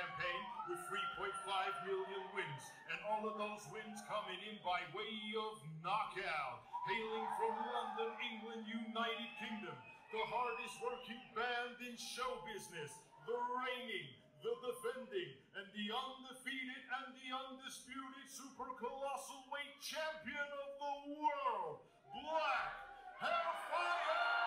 campaign with 3.5 million wins, and all of those wins coming in by way of knockout. Hailing from London, England, United Kingdom, the hardest working band in show business, the reigning, the defending, and the undefeated and the undisputed super colossal weight champion of the world, Black Hellfire!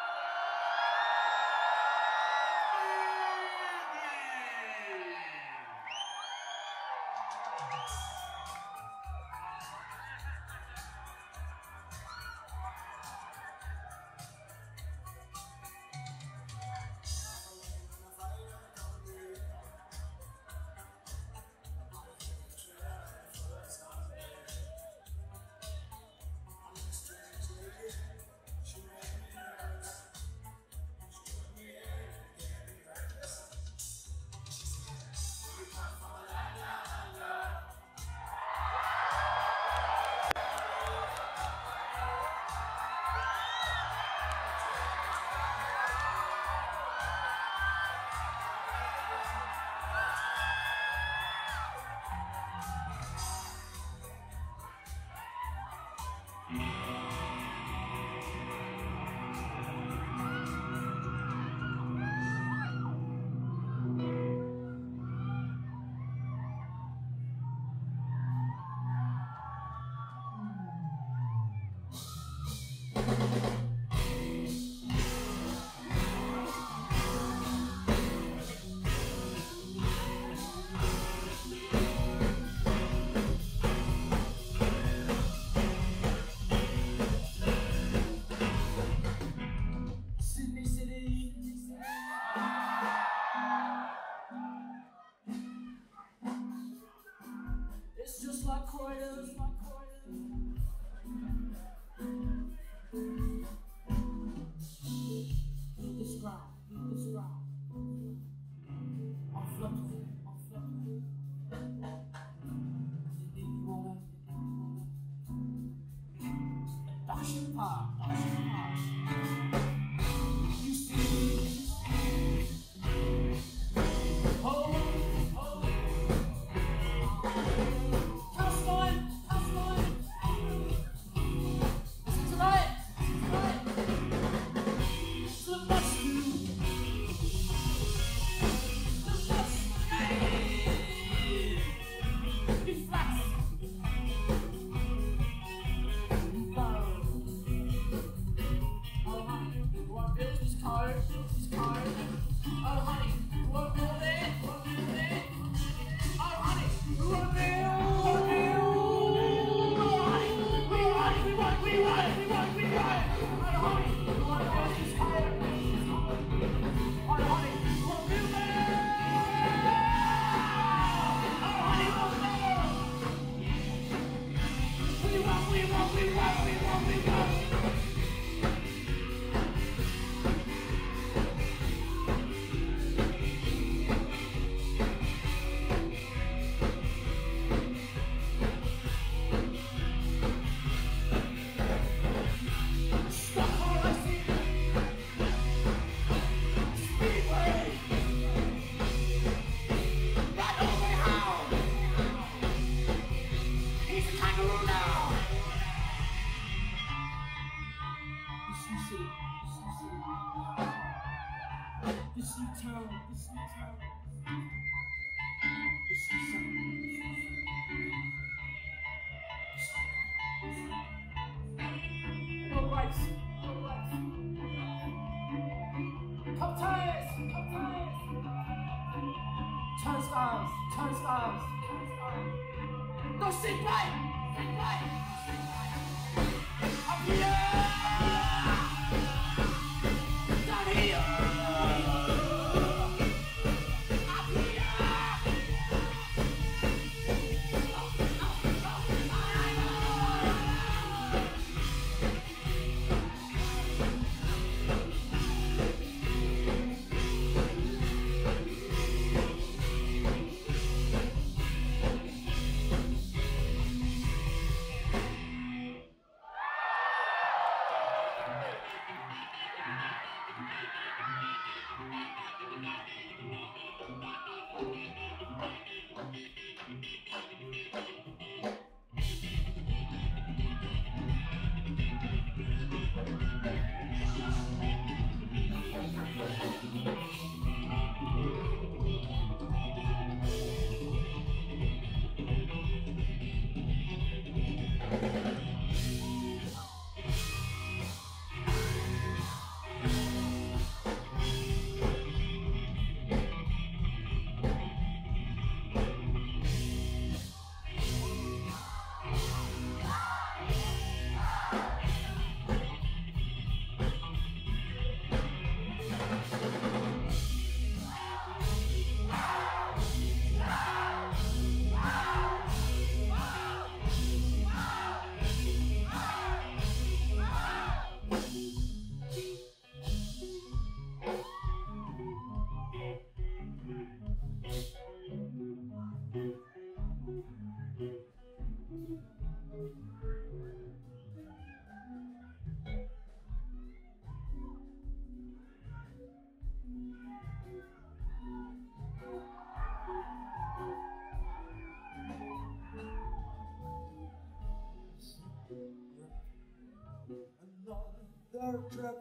Another trip.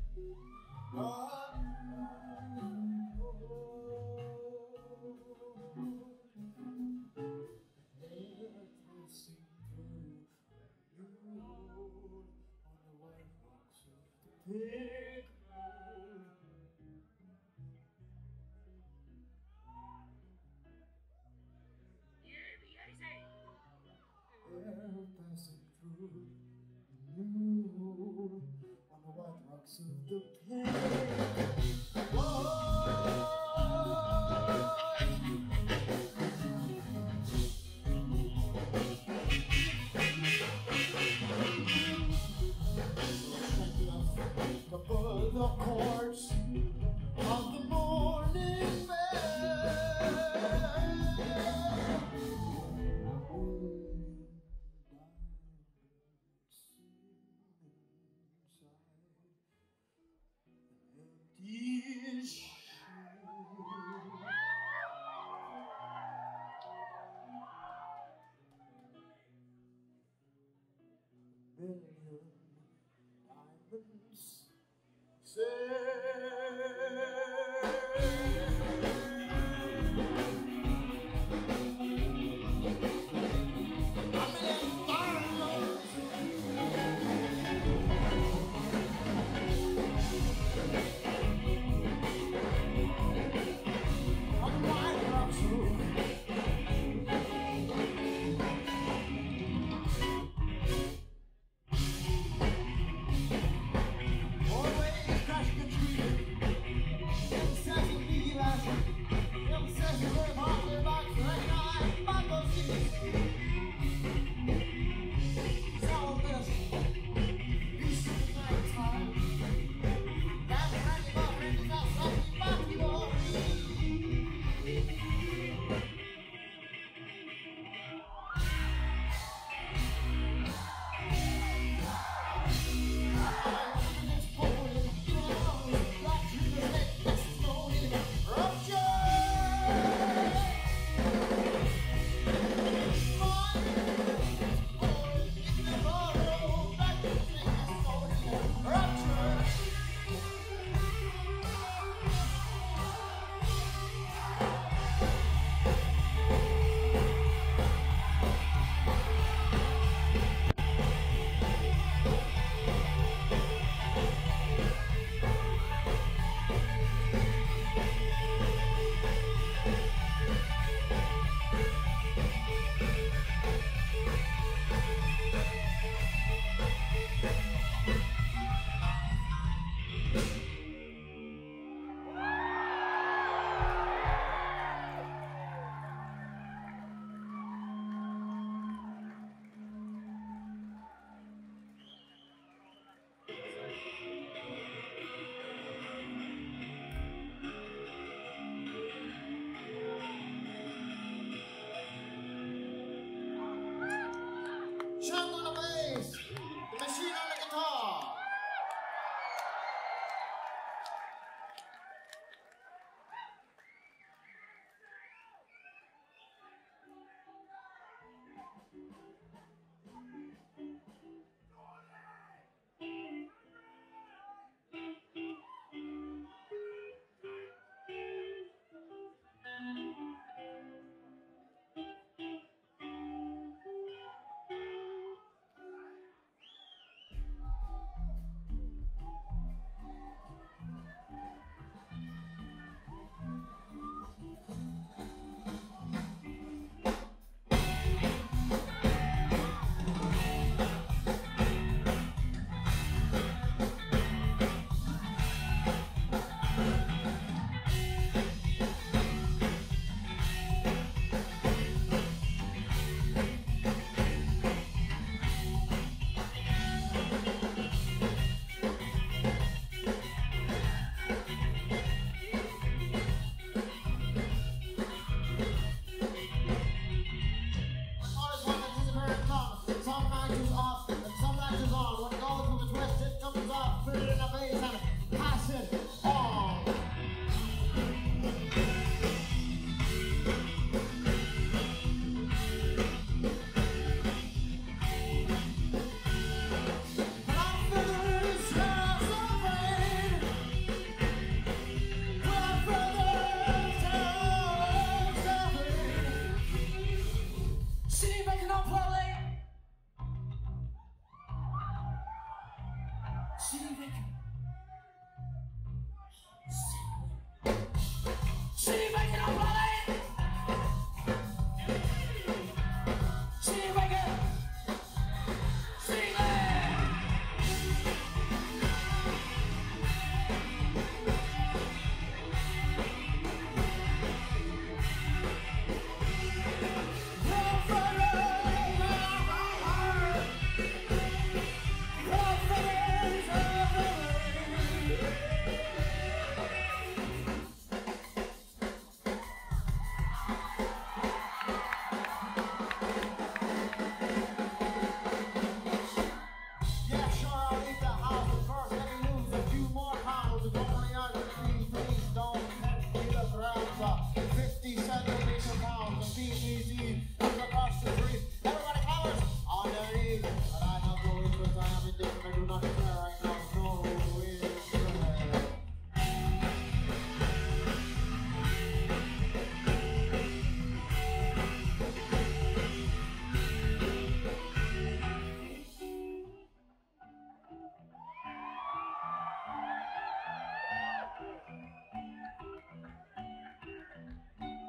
Passing through you on the white rocks of the pink. Above the course of the morning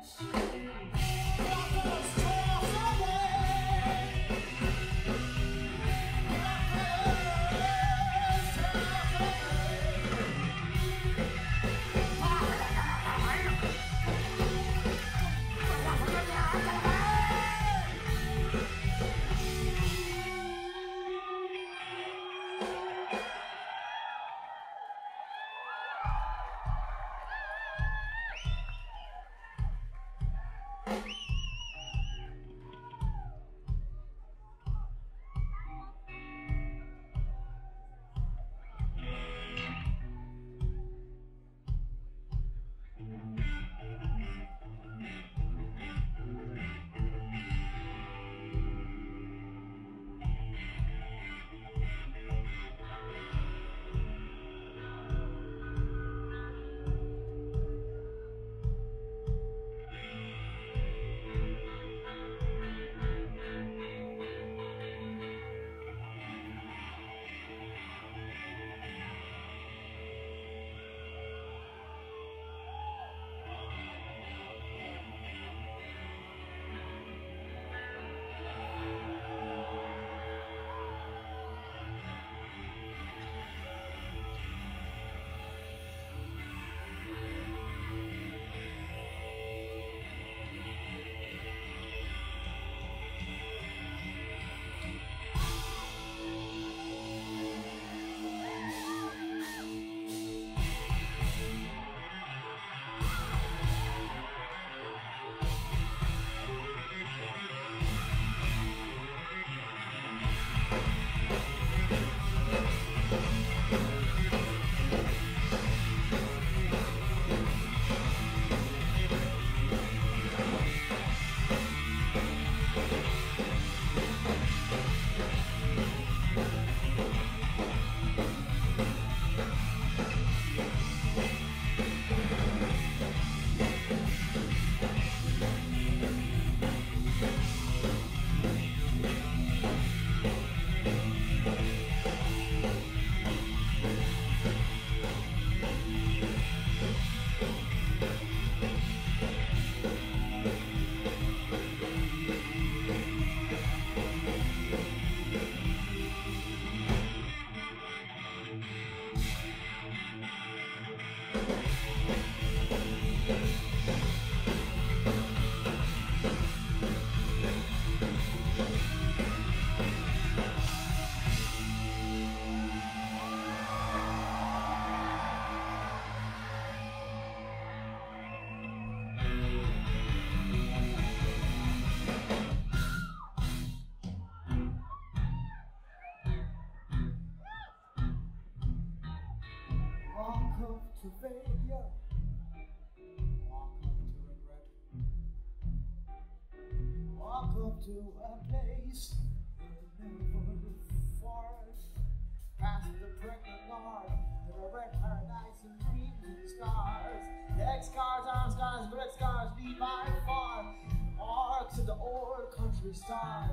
To a place you'll never forest, past the pregnant north, to a red paradise and green stars. X scars, arm scars, red scars lead by far, marks of the old country star.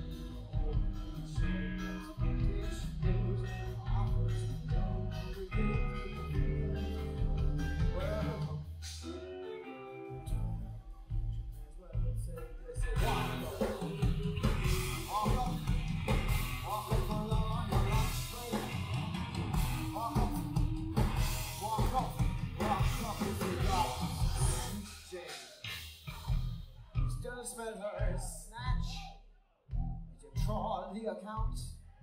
Smell her snatch as you trawl the account,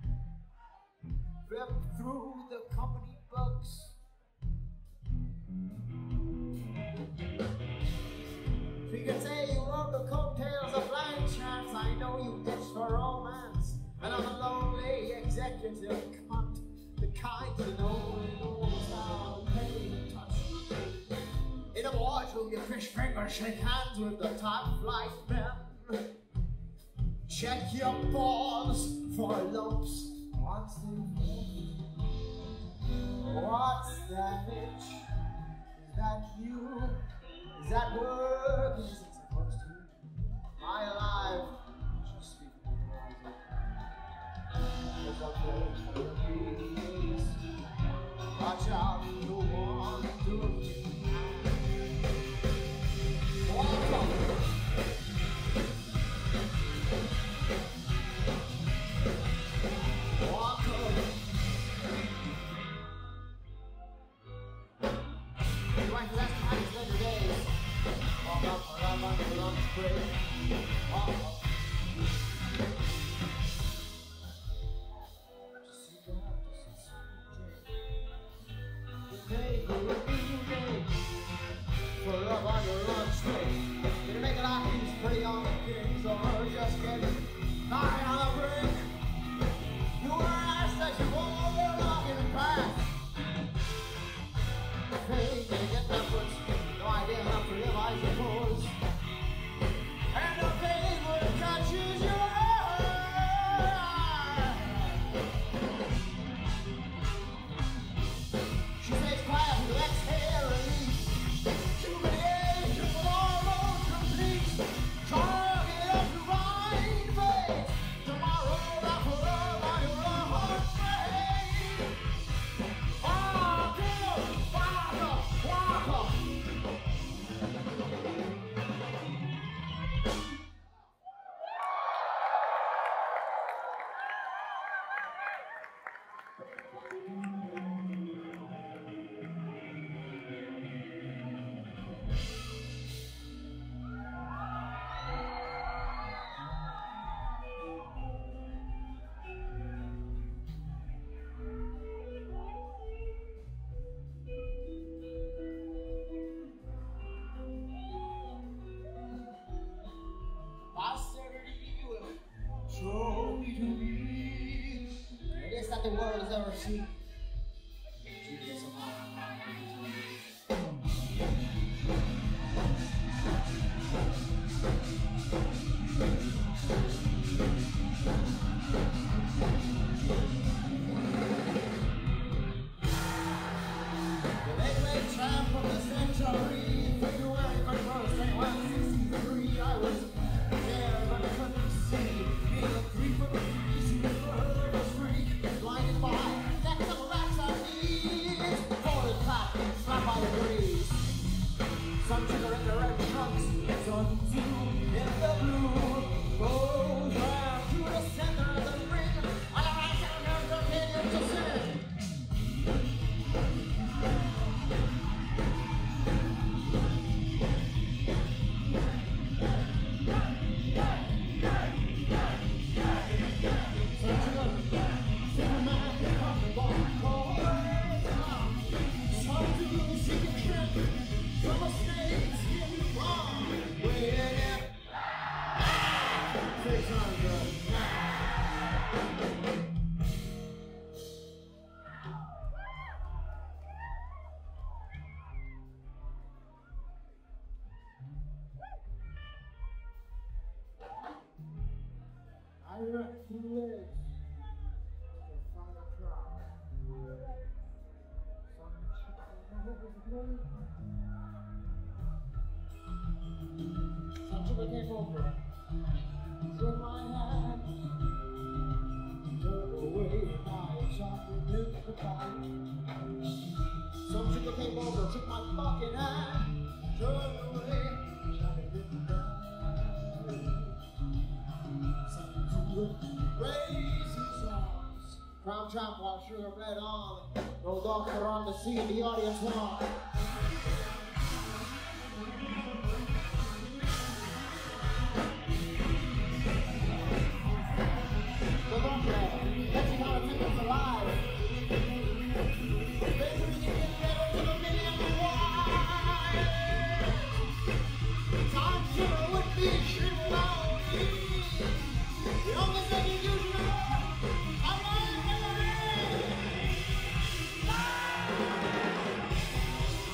flip through the company books. She can say you rode the coattails of blind chance. I know you itch for romance, and I'm a lonely executive cunt, the kind you know knows how to touch. In a wardroom, you fish fingers, shake hands with the top flight men. Check your balls for lumps. What's that itch? Is that you? Is that work? Is it supposed to? Am I alive? She's speaking to the watch out, you want to walk on. for love on your lunch break. Did you make it out he's pretty on the kings or just getting high on the brink? You were asked that you all were walking past. Hey, you get that foot, no idea how to live, I suppose. And the pain would catches your eye. She says quiet, exhale, release. Humiliation will almost complete. Target up to right face. Tomorrow that will love on your heart face. Walk up, walk up, walk up. Posterity will show me to me the best that the world has ever seen. Jesus, the late tramp of the century, February 1st, 2163, I was there, but I couldn't see. Being a 3 foot piece, heard a freak, blinded by that couple rats on knees. Folded flat, slapped by the breeze. Some sugar in the red trunks, some two in the blue. Goes round to the center of the ring, on the right side of the million to sin. I wrecked the legs to find a crowd. Some sugar came over, took my hand, turned away, and I shot into the fight. Some sugar came over, took my fucking hand, turned away, shot into the fight. Crazy songs. Crown champ while sugar bled on. No doctor on the scene, the audience won. The doctor, let's see how it tickets alive. Basically, you get better to the million wide. Time sugar would be shit without me. The only thing you do know, I'm not memory.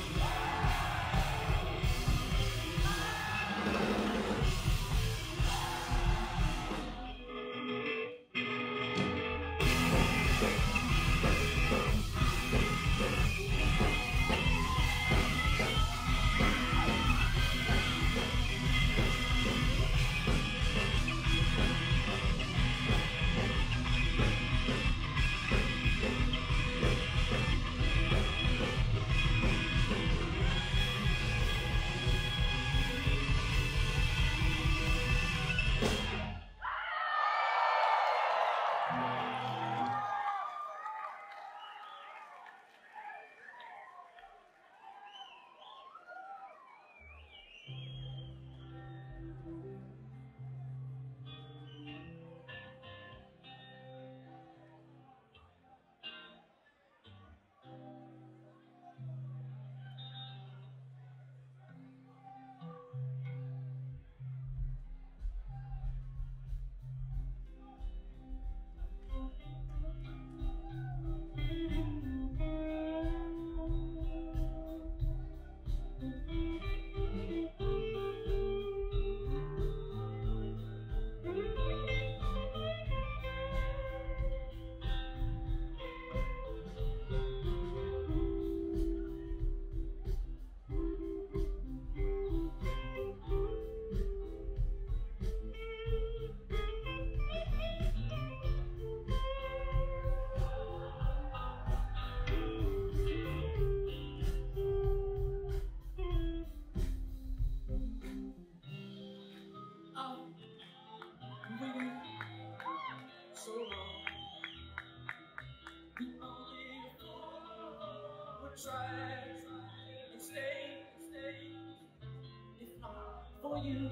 for you,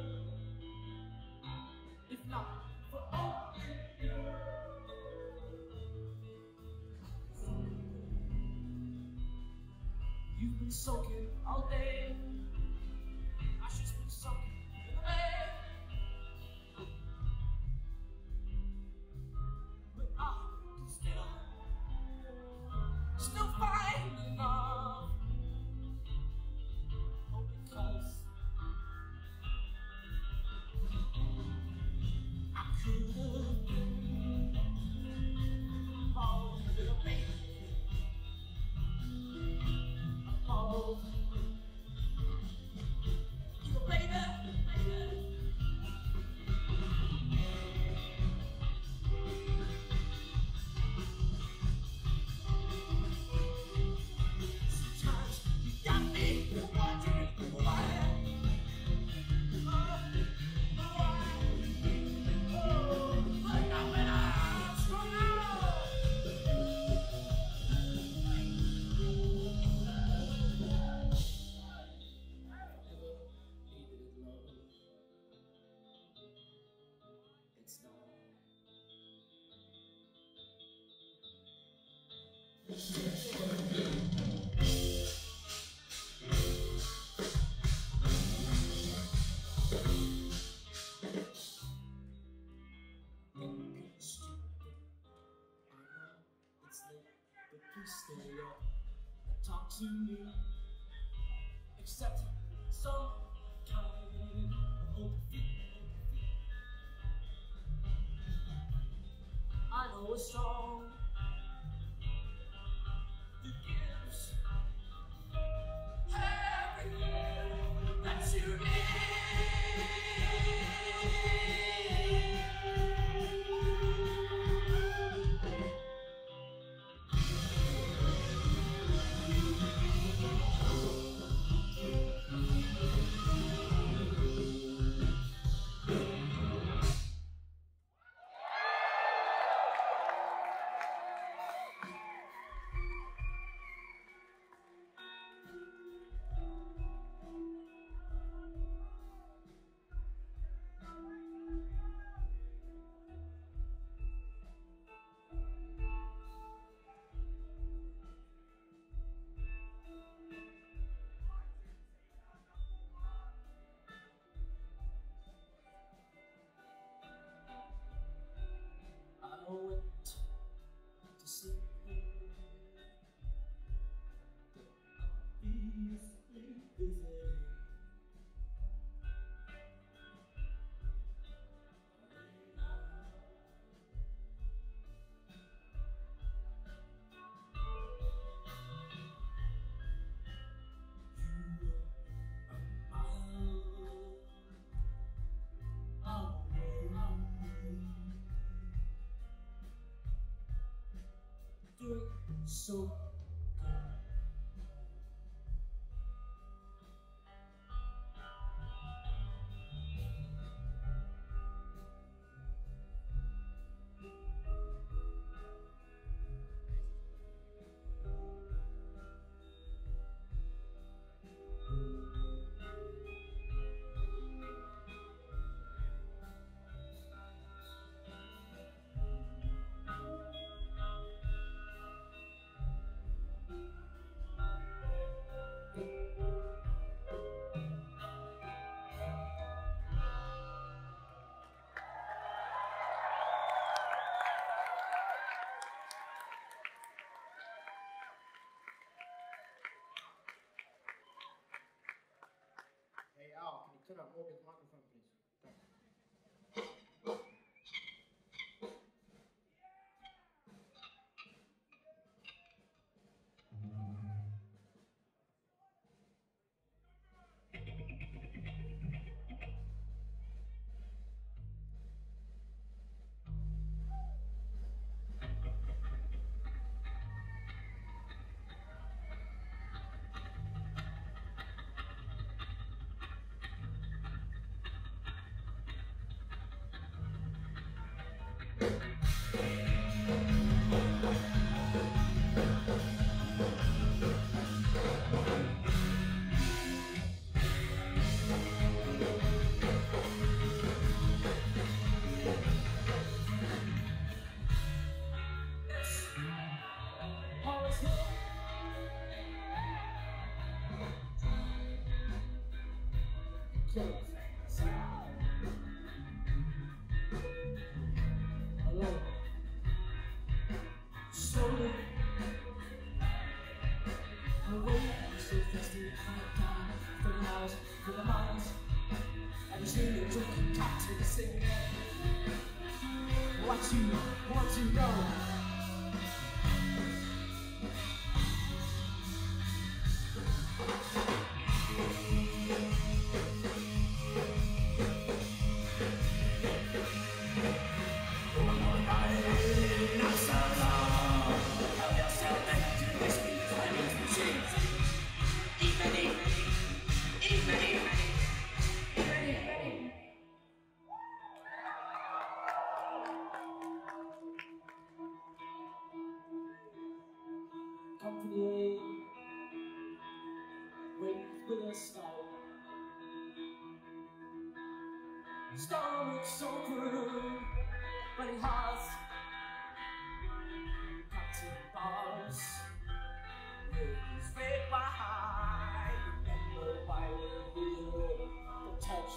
if not for all you. You've been soaking all day. I should been soaking in the bed. But I can still find enough. Oh, because I could have been more than a baby. Oh, you a baby. Sometimes you got me wondering why. But not when I'm strung out. Needed love. It's not. Stupid. I know it's late, but please stay up and talk to me. Accept some kind of empathy. I know it's strong. It gives everything that you need. I went to sleep. But obviously busy. Doing so good. Hey Al, can you turn up Morgan's microphone, please? Thanks. Alone. Slowly. Away. So thirsty. I can't. 30 miles. For the miles. I just need a drink and talk to the city. What you know? Company with a style. Style looks so crude, but it has cocktail bars. Ladies right behind. Remember why we don't touch.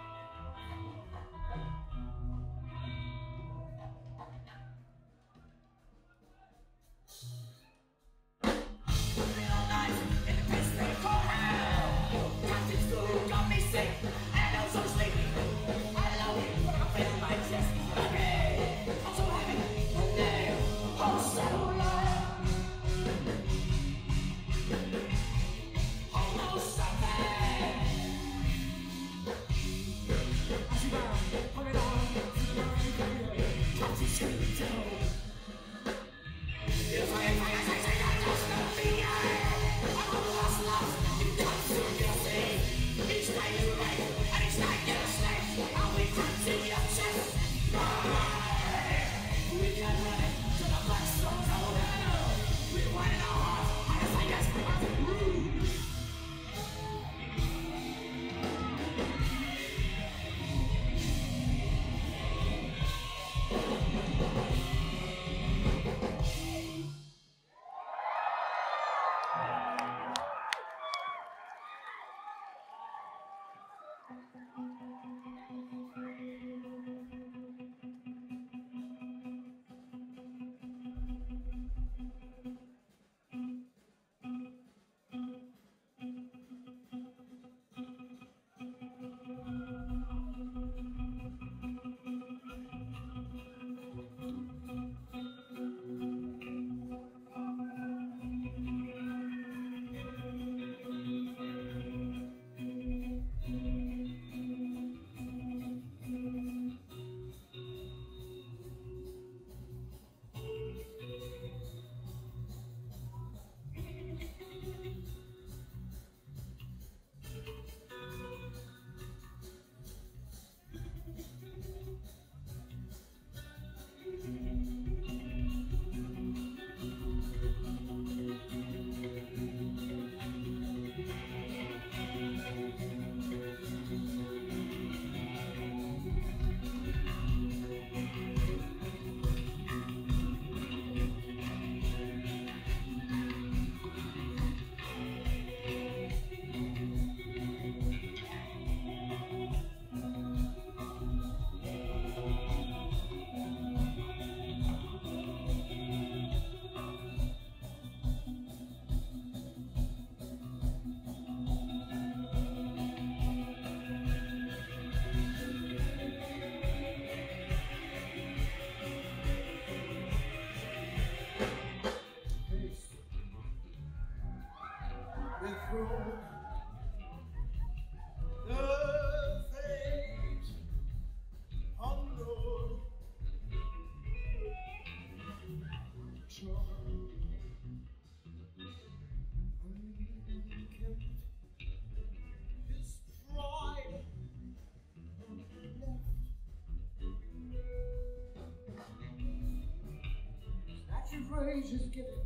Rage is gifted.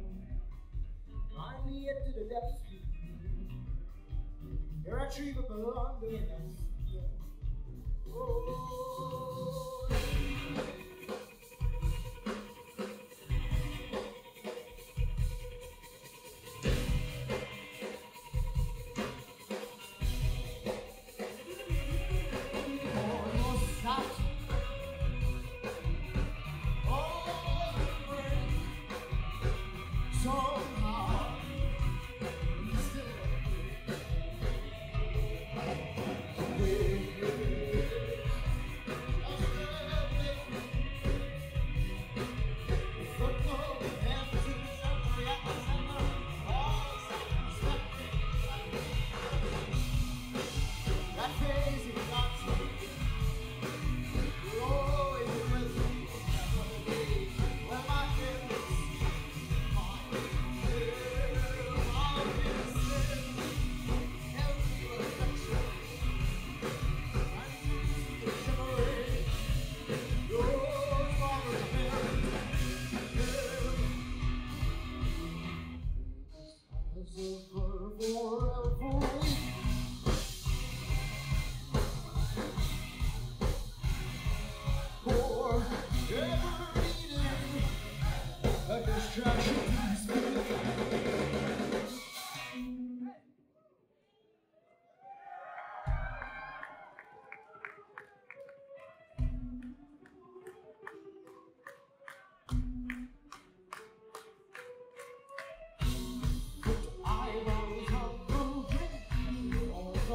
Find me into the depths. Irretrievable under us. Oh.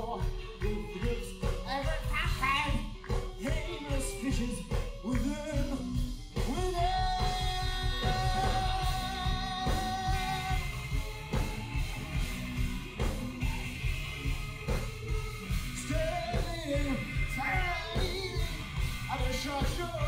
shore with hips every time. Aimless fishes within. Standing at a short shore.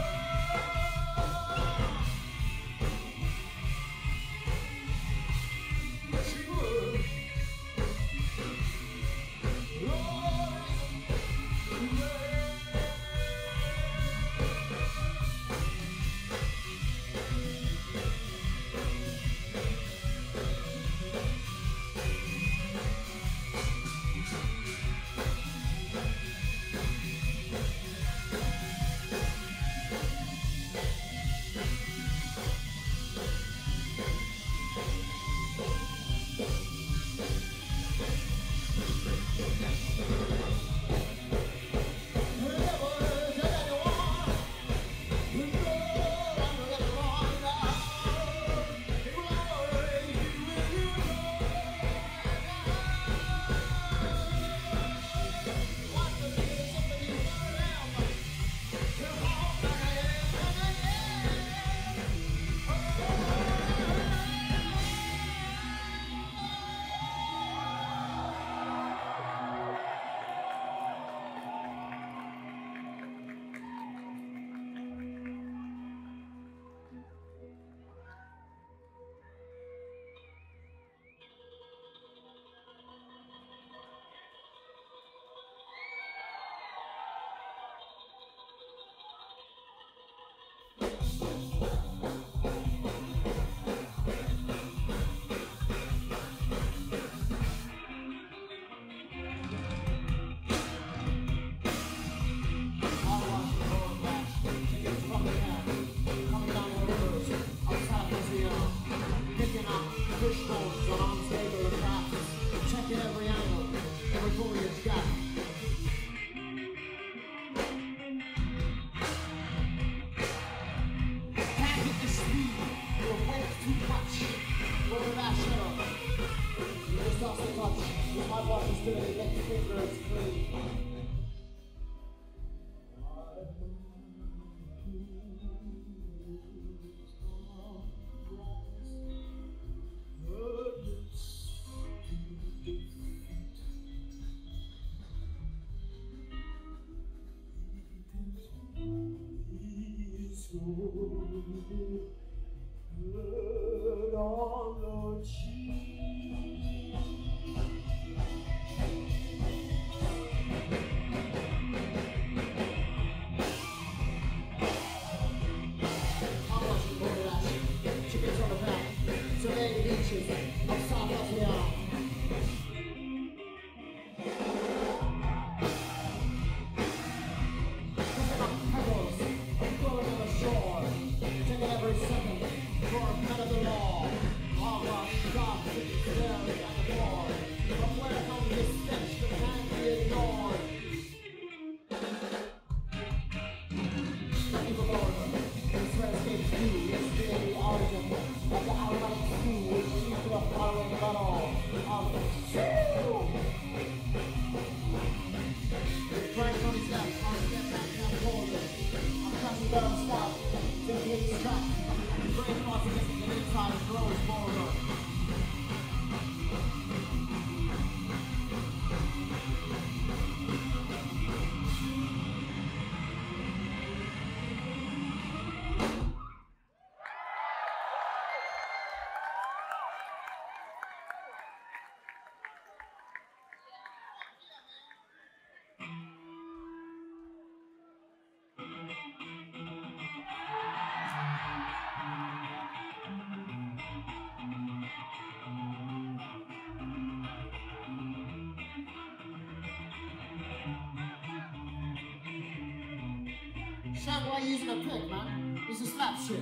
Shaq, why you using a pick, man? This is slap shit.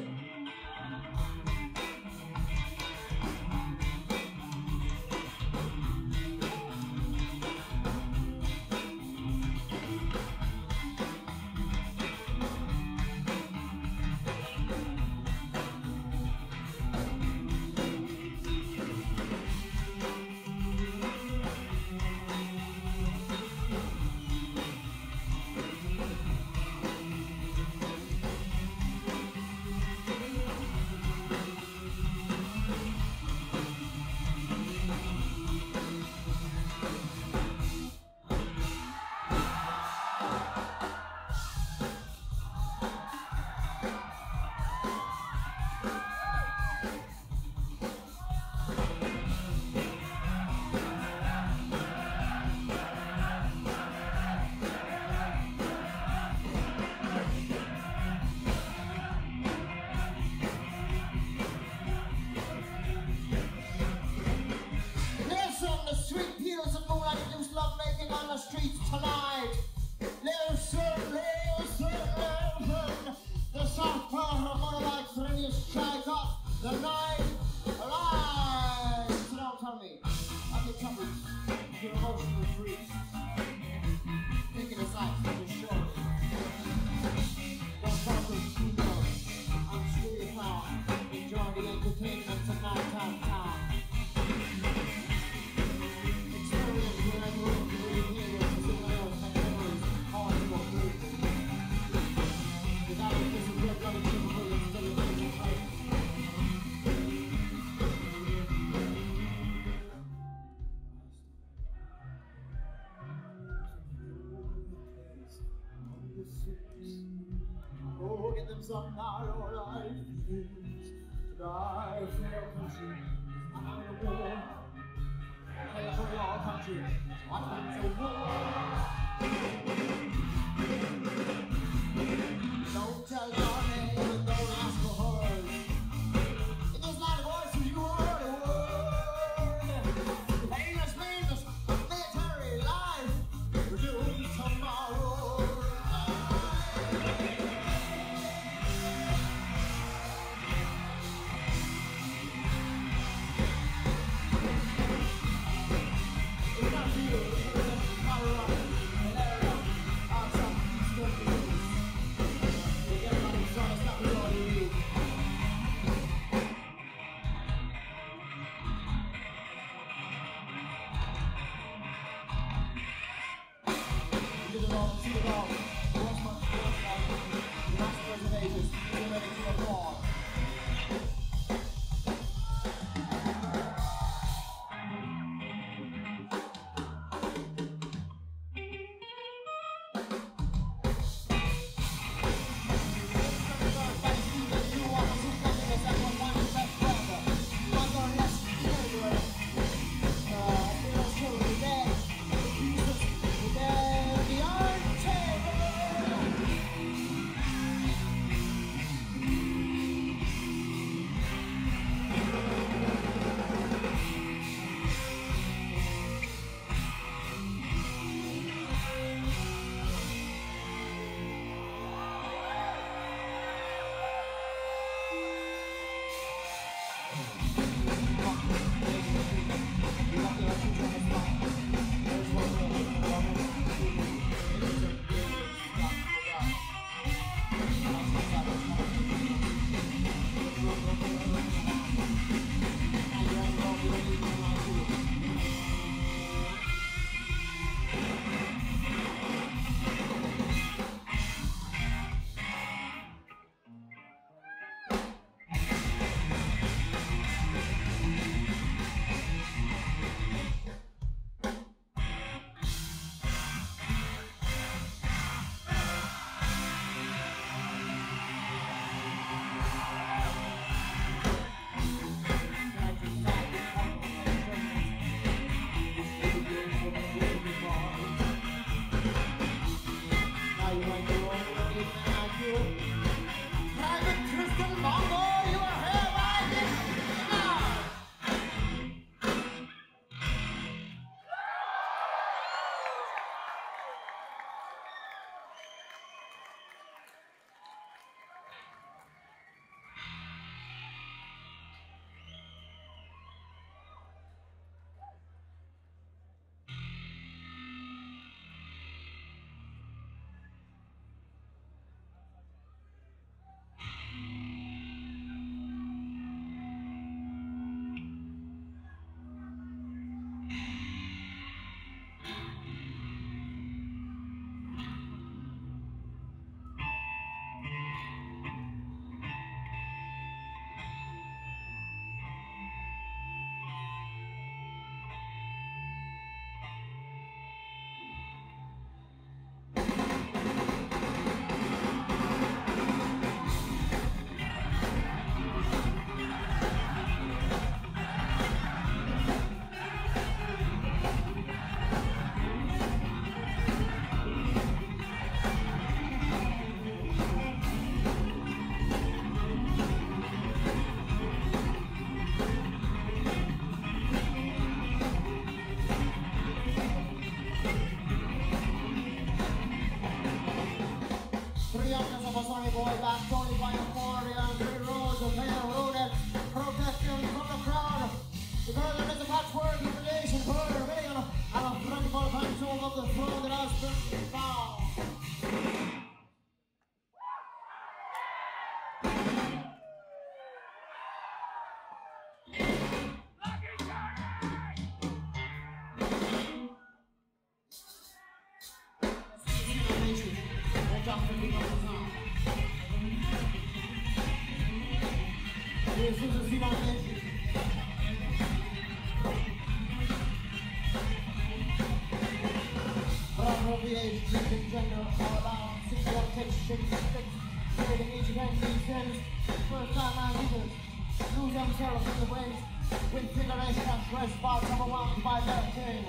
lives a narrow life begins to die for your country. I'm in a war. Play for your country. What means a war? Don't tell your name and don't ask for hers. It does not voice you heard a word. Famous means military life. Resume tomorrow. Trading each event these days. First time I leaders lose themselves in the waves. With figuration and fresh spots overwhelmed by their king.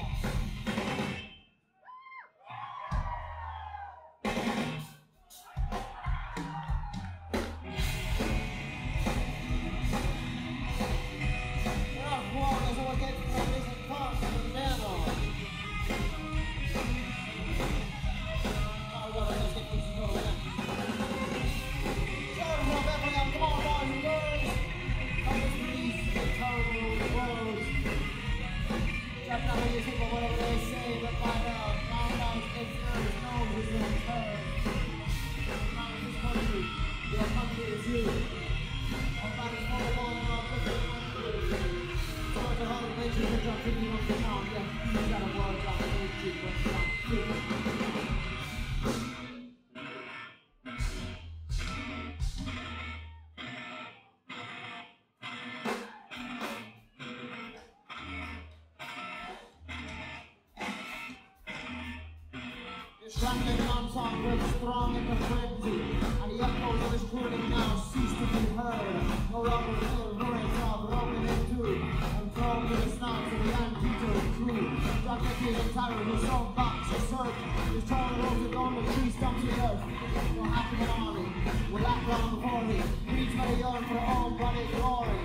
Trampling on song breaks strong in the frenzy, and the echoes of his crooning now cease to be heard. No longer will noise of broken in two, and thrown to the snouts of the anteater's crew. Jack Nicky's and Tyrant, his own box of search, his tall roses on the tree stumps of earth. No half of an army will lap round before me, reach for the yearn for their own bloody glory.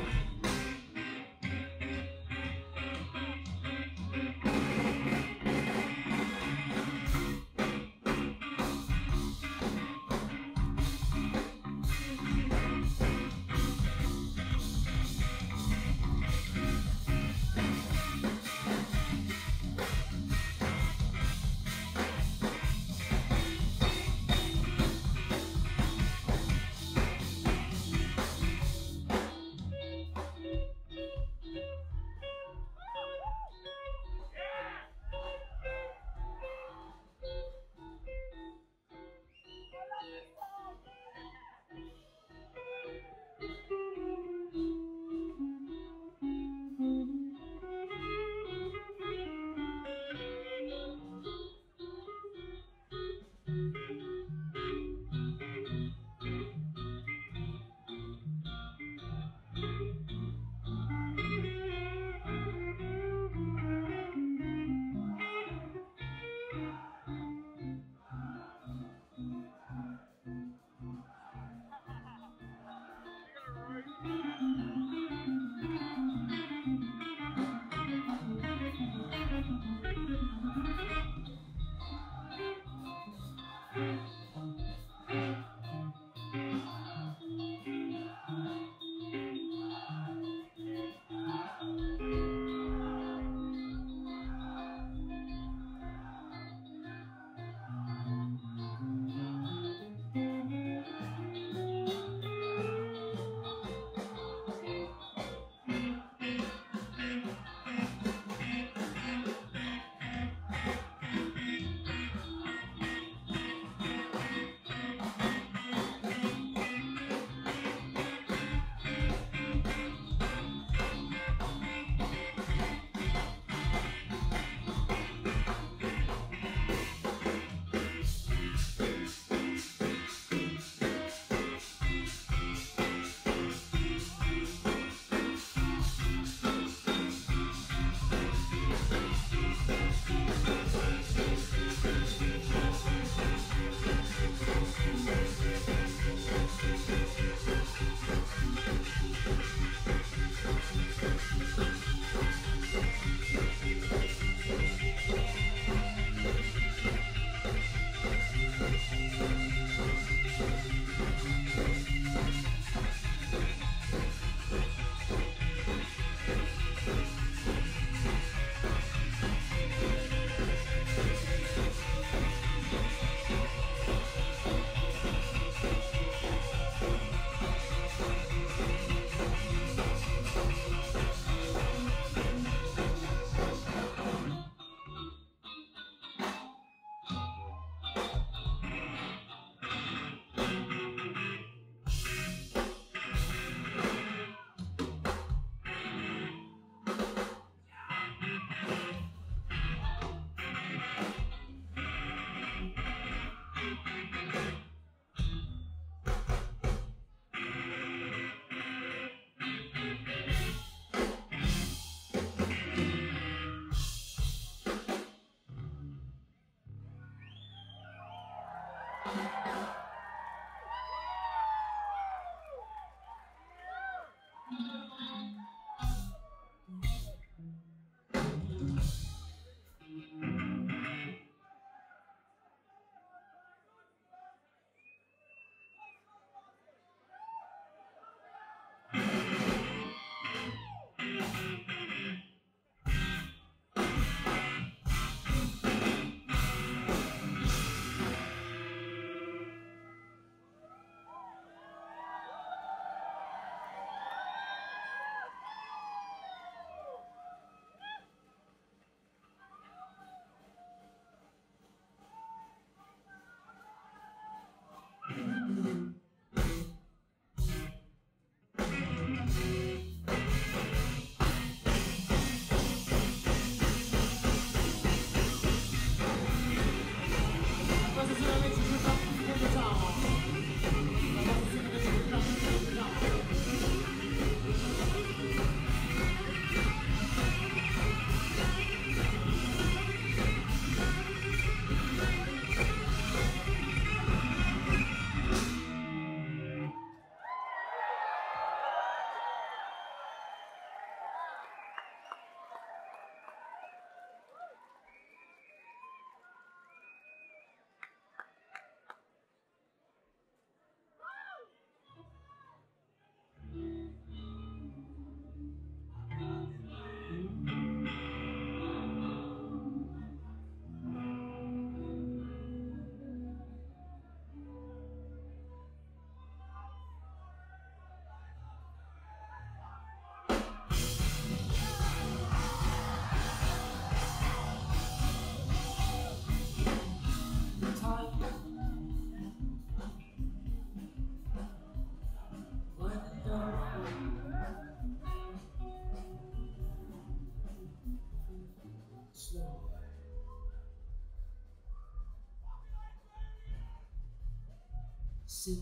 Simply.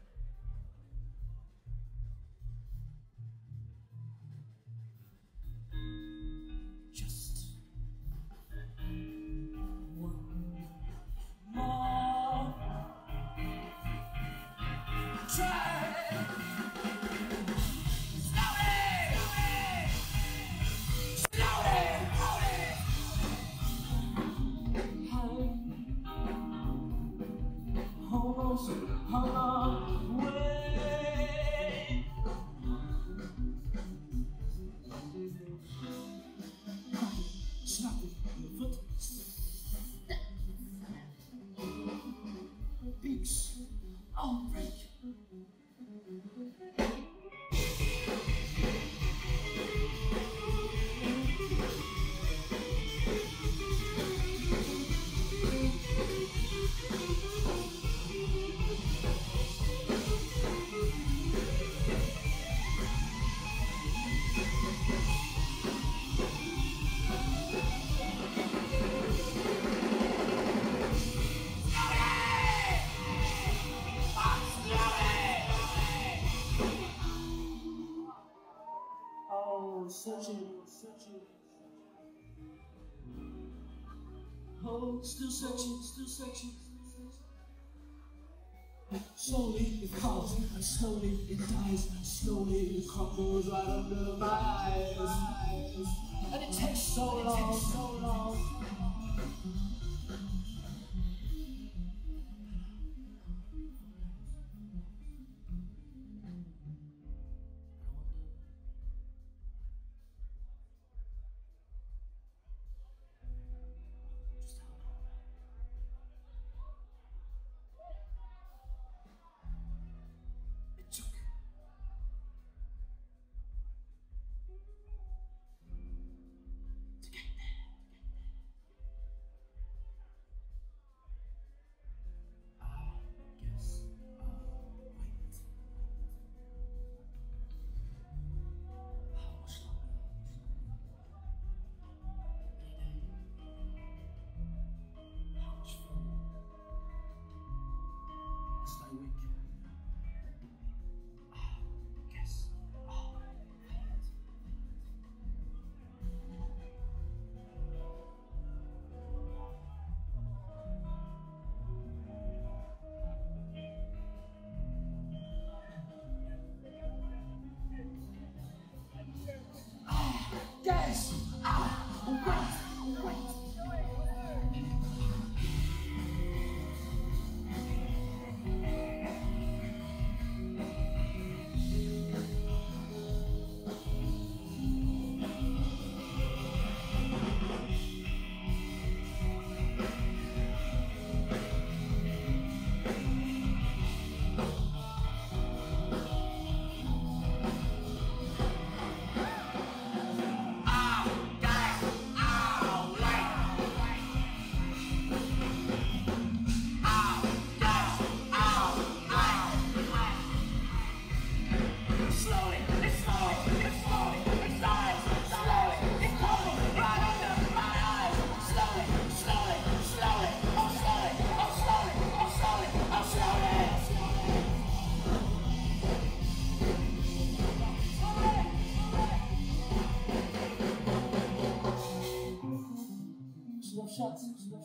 Just one more try. Hold on, wait. Snap it, your foot. Beaks. Oh, break. Searching. Oh, still searching. Slowly it falls, and slowly it dies, and slowly it crumbles right under my eyes. And it takes so long.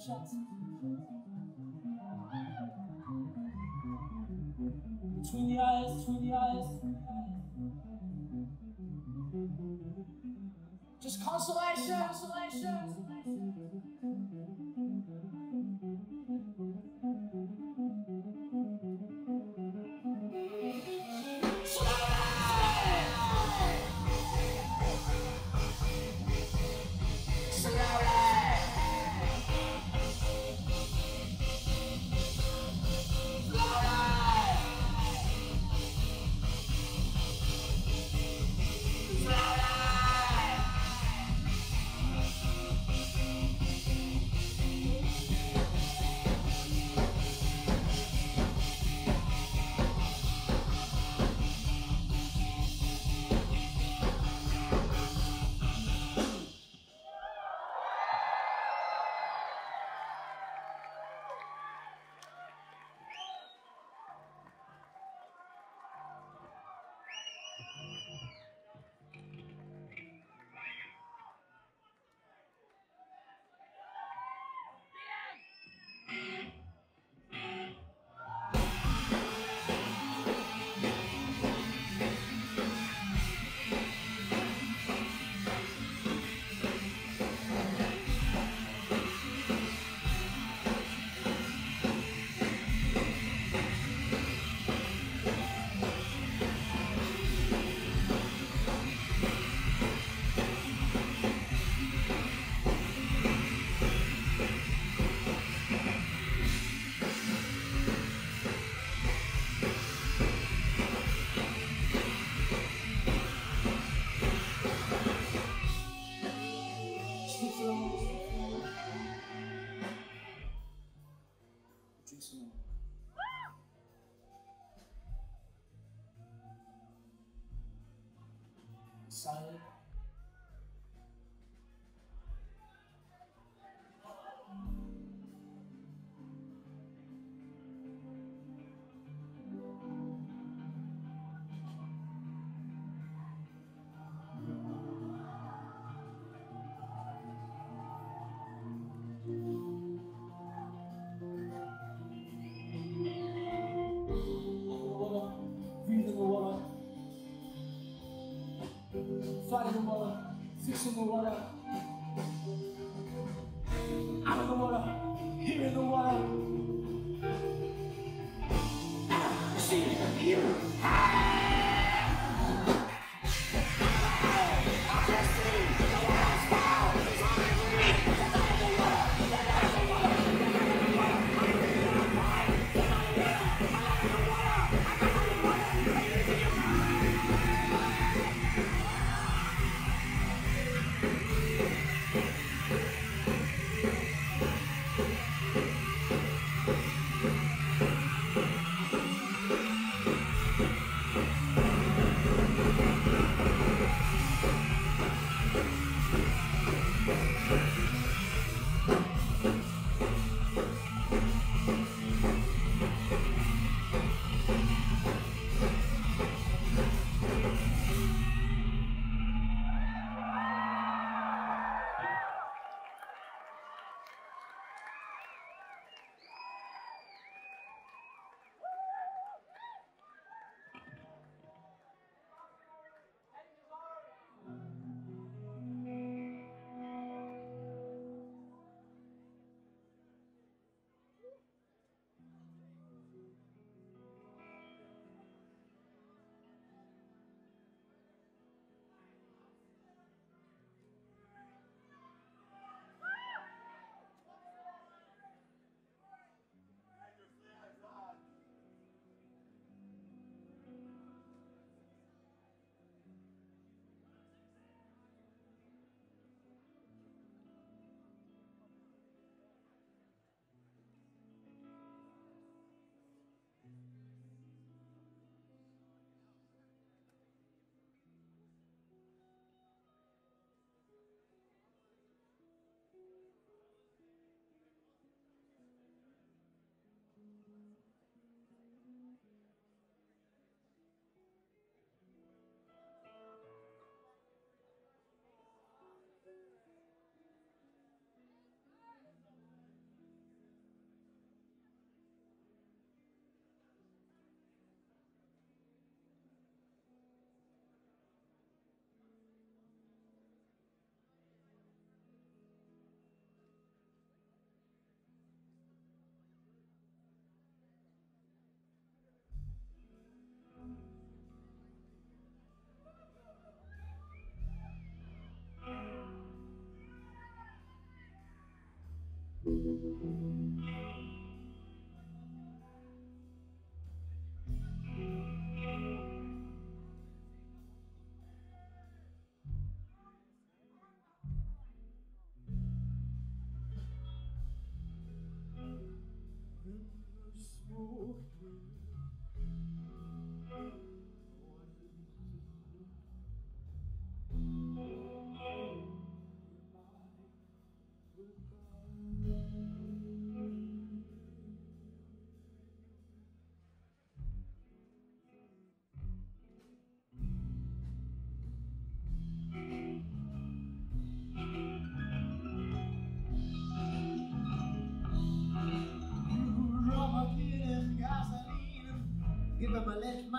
shots. Between the eyes, between the eyes. Just consolation, consolation. Silent. Fighting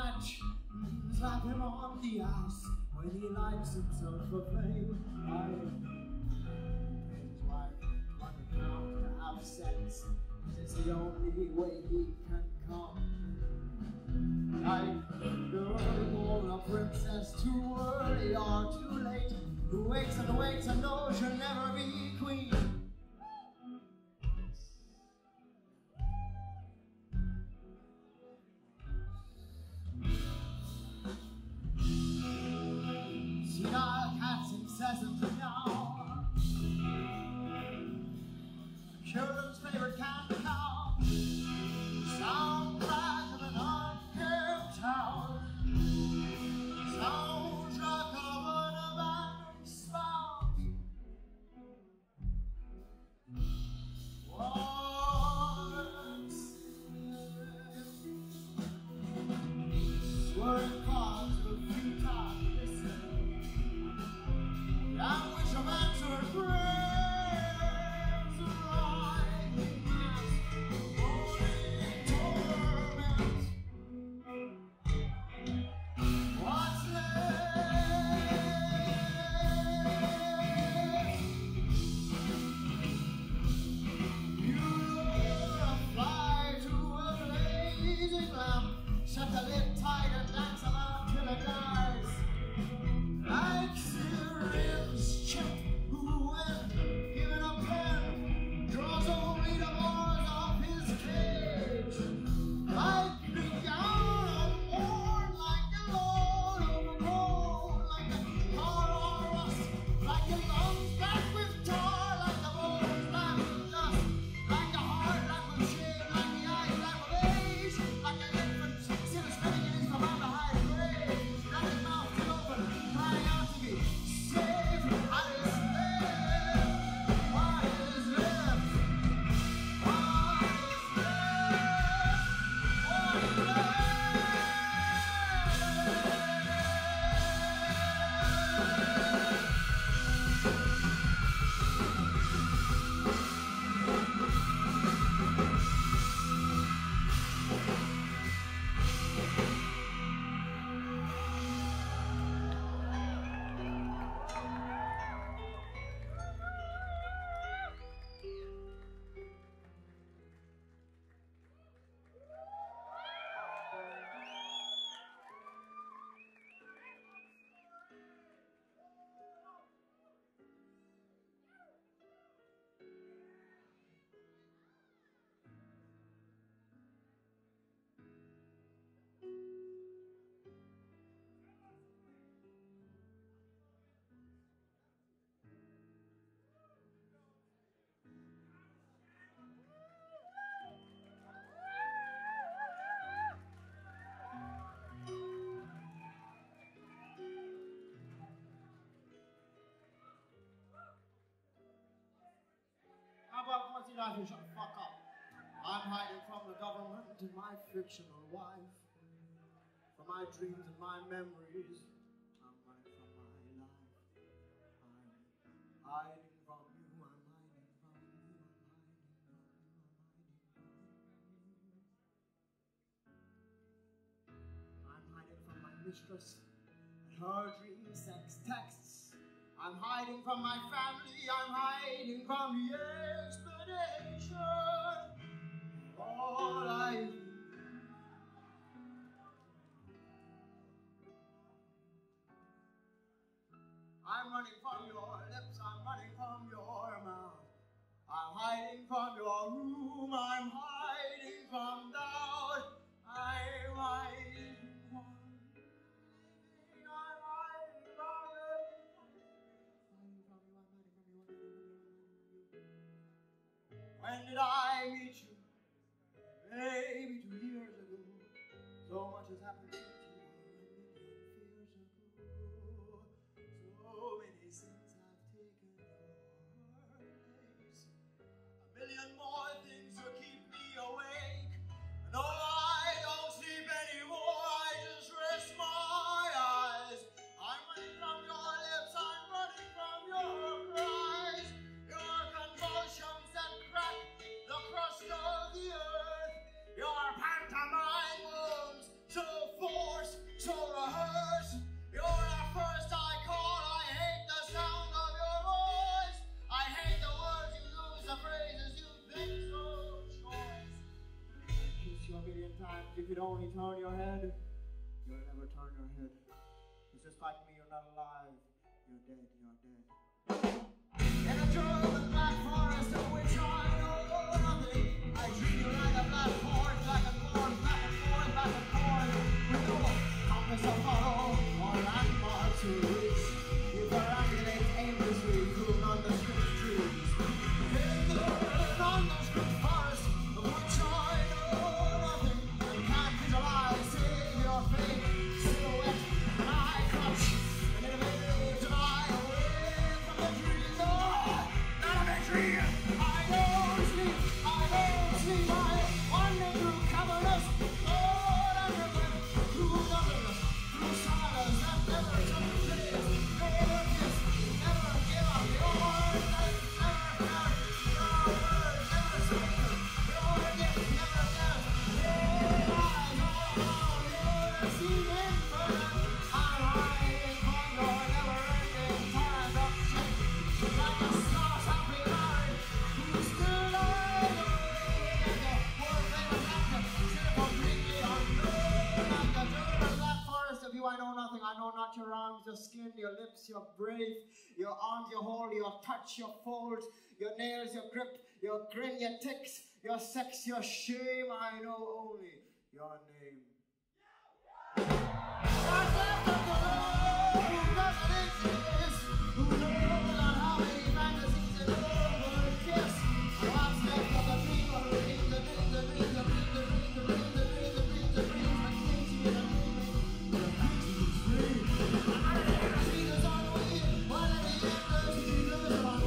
match, slap him on the ass when he lights himself aflame. I pay his wife £100 to have sex, 'cause it's the only way he can come. Like the born a princess too early or too late, who waits and knows she'll never be queen. Senile cats incessantly meow. Children's favorite candy cow. Soundtrack of an uncared town. Soundtrack of an abandoned spouse. Once swearing cause of futile listen. I wish I've answered prayers like mass morning torment. What's left? You lure a fly to a blazing lamp, shut the lid tight and dance about till it dies. Like Syrian's chip who, when given a pen, draws only the bars off his cage. Like the gown of morn, like the lord of the gold, like the tar on rust, like the lungs black with tar, like the bones black with dust, like the heart black with shame, like the eyes black with age, like an infant still spinning in his formaldehyde grave, like his mouth still open, crying out to be saved. I despair. What is left? What is left? What is left? How about once you guys shut the fuck up? I'm hiding from the government and my fictional wife. From my dreams and my memories, I'm running from my life. I'm hiding from you, I'm hiding from you, I'm hiding from my mistress and her dream sex texts. I'm hiding from my family, I'm hiding from the expedition. All I I'm running from your lips, I'm running from your mouth. I'm hiding from your room, I'm hiding from doubt. I'm hiding from living, I'm hiding from When did I meet you? Maybe 2 years ago. So much has happened since you were a million years ago. So many sins have million times. If you'd only turn your head, you'll never turn your head. It's just like me, you're not alive. You're dead, you're dead. In a German black forest of which I know nothing, I treat you like a black horse, back and forth, back and forth, back and forth, with no compass to follow or landmark to reach. You perambulate aimlessly through nondescript trees. In the nondescript forest of which I know nothing, and can't visualize, save your fate, silhouette, and I clutch, and in a minute and I away from the tree. No, not of a tree. I don't sleep, I wander through cavernous, Lord, underground, through nothingness, through silence that never took place, never kiss, never give up your word, never found, your word, never spoken, your gift, never left, your eyes all alone, you're seen in further, I'm high in Chondro, never-ending time of shit, like a star-stopping line, who's still lying awake at the world-famous actor, still completely unknown, like the German black forest of you. I know nothing, I know not your arms, your skin, your lips, your breath, your arms, your hold, your touch, your folds, your nails, your grip, your grin, your tics, your sex, your shame. I know only your name. What's left of the world who doesn't exist, who knows not how many fantasies an old would kiss, and what's left of the dreamer who dreams the dreams, the dreams, the dreams, the dreams, the dreams, the dreams, the dreams, the dreams, but thinks he is a dreaming, but thinks he is free. And I never see the sun wave, while at the end of the sea goes on.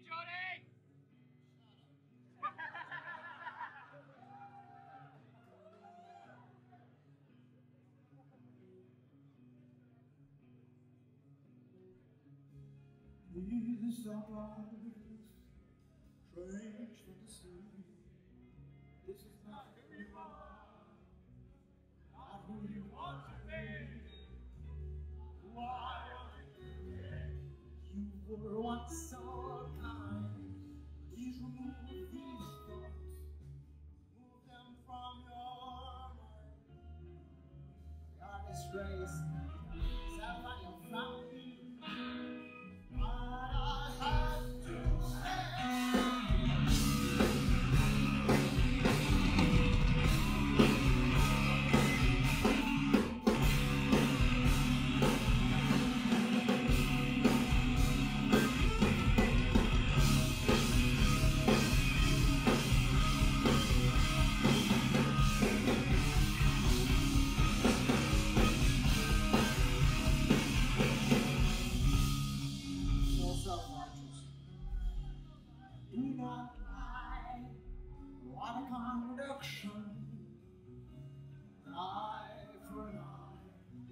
Johnny! These are strange fantasy. This is not who you are, not who you want to be. Why you were once so kind. Please remove these thoughts, move them from your mind. The artist race, self on your family. What I have to say. Do not lie, what a conduction, eye for an eye.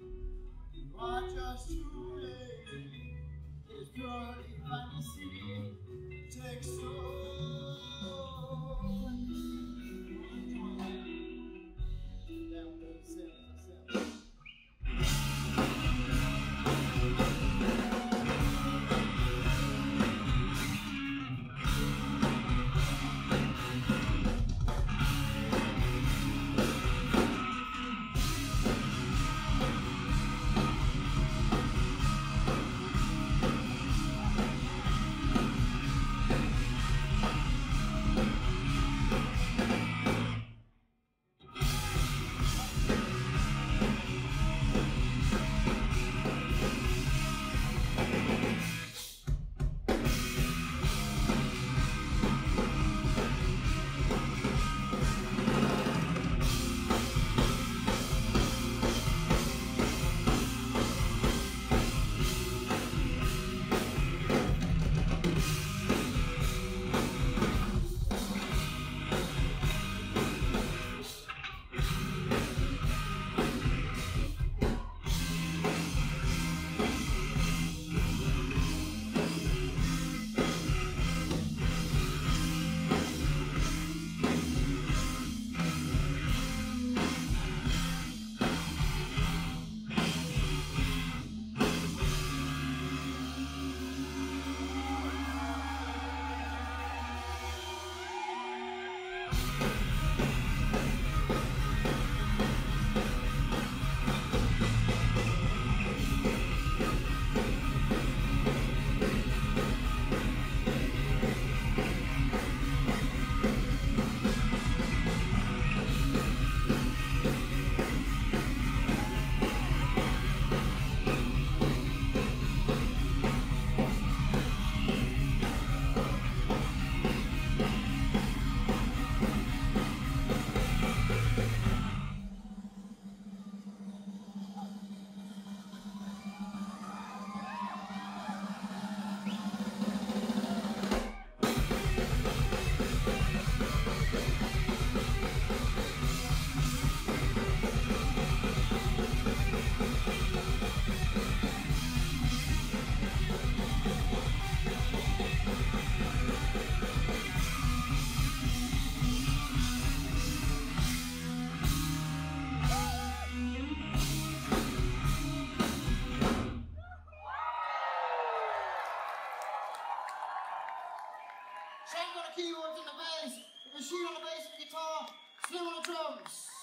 You are just too late, it's purely fantasy, it takes so Shane on the keyboards and the bass, the machine on the bass and the guitar, Slim on the drums.